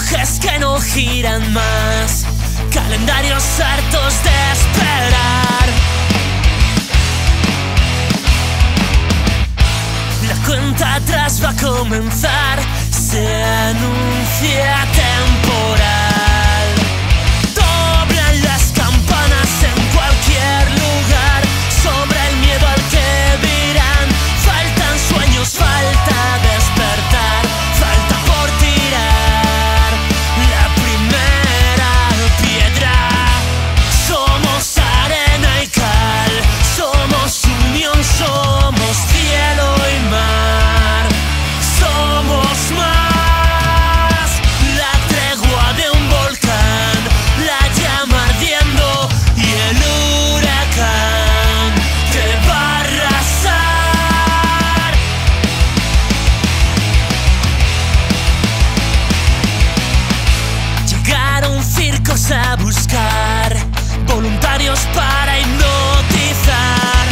relojes que no giran más, calendarios hartos de esperar. La cuenta atrás va a comenzar, se anuncia temporal. Doblan las campanas en cualquier lugar, sobra el miedo al que dirán. Faltan sueños, falta despertar, falta por tirar la primera piedra. Somos arena y cal, somos unión, somos cielo y mar. Somos más, la tregua de un volcán, la llama ardiendo y el huracán que va a arrasar. Llegaron circos a buscar voluntarios para hipnotizar.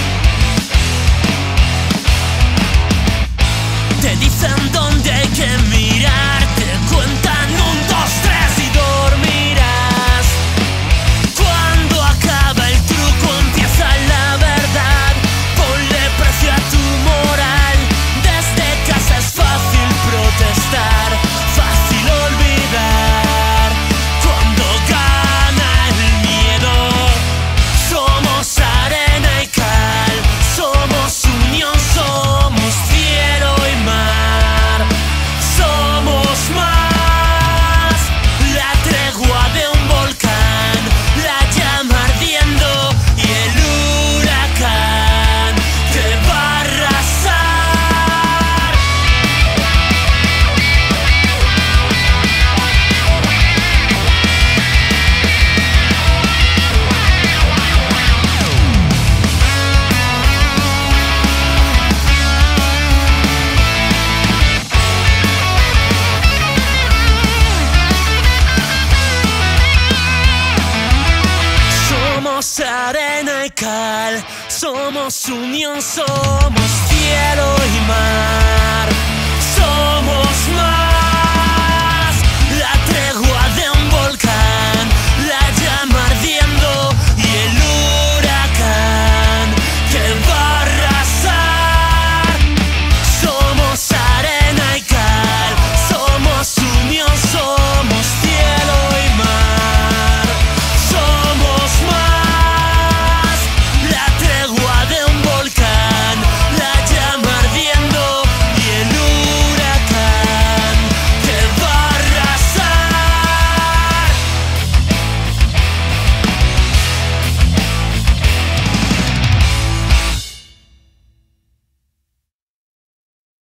Te dicen dónde hay que mirar, te cuentan 1, 2, 3 y dormirás. Cuando acaba el truco empieza la verdad. Ponle precio a tu moral. Desde casa es fácil protestar, fácil olvidar. Cuando gana el miedo, somos arena y cal, somos unión, somos cielo y mar. Somos más, la tregua de un volcán, la llama ardiendo y el huracán que va a arrasar. Somos arena y cal, somos unión, somos cielo y mar.